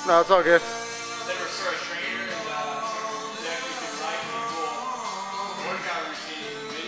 No, it's all good. They refer a trainer and they actually do like a cool workout routine.